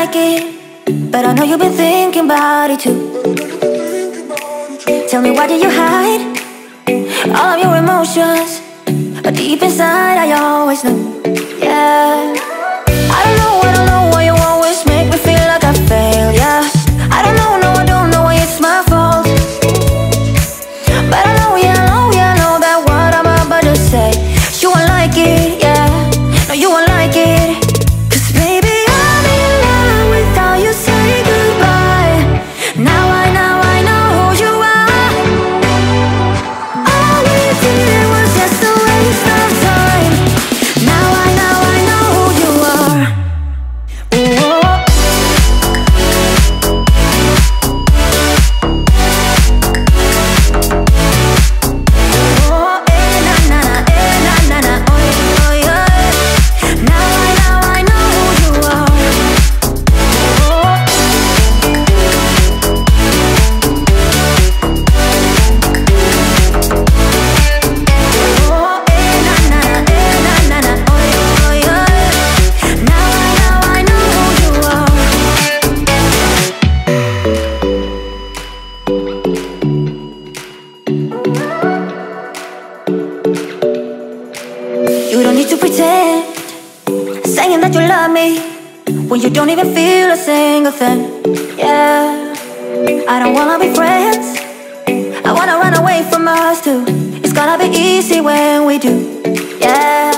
like it, but I know you've been thinking about it too. Tell me, why did you hide all of your emotions? But deep inside I always know, yeah. I don't know why you always make me feel like I fail, yeah. I don't know, no, I don't know why it's my fault. But I know, yeah, I know, yeah, I know that what I'm about to say, you won't like it, yeah. No, you won't like it. Cause baby, I'm in love with how you say goodbye. Now I know who you are. All we did was just a waste of time. Now I know who you are. Whoa. You don't need to pretend, saying that you love me when you don't even feel a single thing, yeah. I don't wanna be friends, I wanna run away from us too. It's gonna be easy when we do, yeah.